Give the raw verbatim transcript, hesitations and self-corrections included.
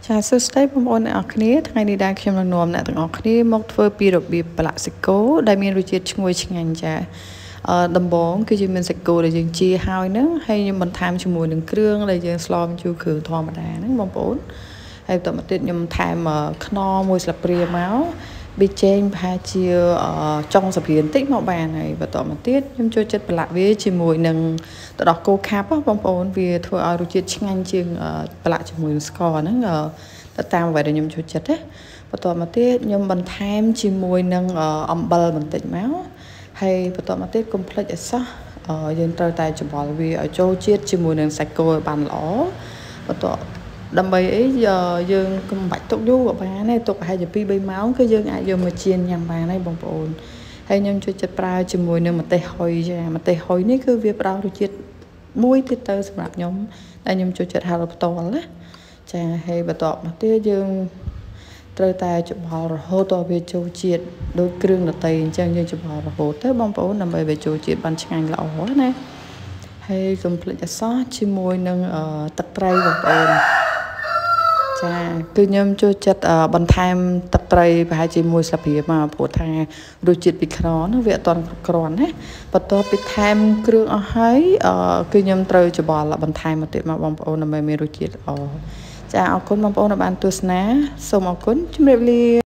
ចាសួស្តីបងប្អូនអ្នកនរគ្នាថ្ងៃនេះដែរខ្ញុំនឹងនាំអ្នកទាំងអស់គ្នាមកធ្វើពីរបៀបប្រឡាក់សាច់គោដែលមានរសជាតិឈ្ងុយឆ្ងាញ់ចាអឺដំបូងគឺយើងមានសាច់គោដែលយើងជាហើយហ្នឹងហើយខ្ញុំបន្ថែមជាមួយនឹងគ្រឿងដែលយើងស្លម្ជូរគ្រឿងធម្មតាហ្នឹងបងប្អូនហើយបន្តមកទៀតខ្ញុំថែមខ្នុរមួយស្លាបព្រាមកប៊ីចេងប្រហែលជាចុងសាប៊ីបន្តិចមកបានហើយបន្តមកទៀតខ្ញុំចូលចិត្តប្រឡាក់វាជាមួយនឹងទឹកដោះគោខាប់បងប្អូនវាធ្វើឲ្យរសជាតិឆ្ងាញ់ជាងប្រឡាក់ជាមួយនឹងស្ករហ្នឹងទៅតាមអ្វីដែលខ្ញុំចូលចិត្តណាបន្តមកទៀតខ្ញុំបន្ថែមជាមួយនឹងអំបិលបន្តិចមកហើយបន្តមកទៀតកុំភ្លេចឲ្យសោះយើងត្រូវតែច្បល់វាឲ្យចូលជាតិជាមួយនឹងសាច់គោឲ្យបានល្អបន្តដើម្បីអីយើងកុំបាច់ទុកយូរក៏បានដែរទុកប្រហែលជាពីរបីម៉ោងគឺយើងអាចយកមកចៀនញ៉ាំបានហើយបងប្អូនហើយខ្ញុំចូលចិត្តប្រើជាមួយនឹងម្ទេសហុយចាម្ទេសហុយនេះគឺវាផ្ដល់រសជាតិមួយទៀតទៅសម្រាប់ខ្ញុំដែលខ្ញុំចូលចិត្តហៅផ្ទាល់ណាចាហើយបន្តមកទៀតយើងត្រូវតែច្បល់រហូតដល់វាចូលជាតិដូចគ្រឿងដតៃអញ្ចឹងយើងច្បល់រហូតទៅបងប្អូនដើម្បីវាចូលជាតិបានឆ្ងាញ់ល្អណាហើយកុំភ្លេចអសោះជាមួយនឹងទឹកត្រីបងប្អូនចាគឺខ្ញុំចូលចិត្តបន្ថែមទឹកត្រីប្រហែលជាមួយស្លាបព្រាមកព្រោះថារសជាតិពីខ្នុរនោះវាអត់ទាន់គ្រាន់ណាបន្ទាប់ពីថែមគ្រឿងអស់ហើយគឺខ្ញុំត្រូវច្បល់បន្ថែមមកទៀតមកបងប្អូនដើម្បីមានរសជាតិល្អចាអរគុណបងប្អូនដែលបានទស្សនាសូមអរគុណជម្រាបលា